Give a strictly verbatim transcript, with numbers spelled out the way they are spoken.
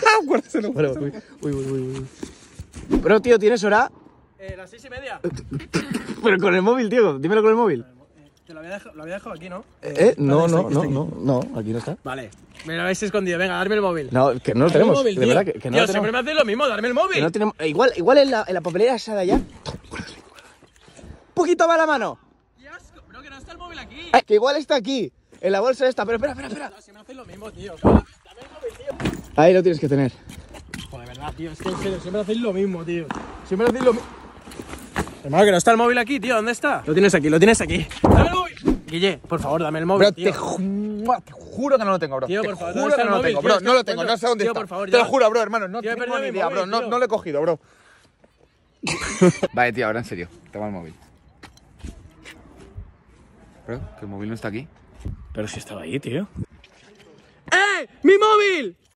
Guárdaselo, guárdaselo. Uy, uy, uy, uy. Bro, tío, ¿tienes hora? Eh, las seis y media. Pero con el móvil, tío. Dímelo con el móvil. Te lo había dejado, lo había dejado aquí, ¿no? ¿Eh? No, está no, aquí, no, está no, no. Aquí no está. Vale. Me lo habéis escondido. Venga, darme el móvil. No, que no lo Darme tenemos. el móvil, De tío. verdad que, que no Tío, lo siempre tenemos. me hacéis lo mismo, darme el móvil. Que no tenemos. eh, Igual, igual en la, en la papelera esa de allá. Un poquito va la mano. ¡Qué asco! Bro, que no está el móvil aquí. Eh, que igual está aquí. En la bolsa esta. Pero espera, espera, espera. No, si me hacéis lo mismo, tío. Dame el móvil, tío. Ahí lo tienes que tener. Joder, verdad, tío. Es que en serio, siempre hacéis lo mismo, tío. Siempre hacéis lo mismo. Hermano, que no está el móvil aquí, tío. ¿Dónde está? Lo tienes aquí, lo tienes aquí. ¡Dame el móvil! Guille, por favor, dame el móvil, Bro, tío. te, ju te juro que no lo tengo, bro. Tío, te por favor, juro ¿dónde está que el no lo móvil, tengo, tío? bro. Es que No lo no tengo, puedo. no sé dónde Tío, está. por favor, te ya. lo juro, bro, hermano. No Tío, he tengo perdido ni mi idea, móvil, bro. No, tío. no lo he cogido, bro. Vale, tío, ahora en serio. Toma el móvil. Bro, que el móvil no está aquí. Pero si estaba ahí, tío. ¡Eh! ¡Mi móvil!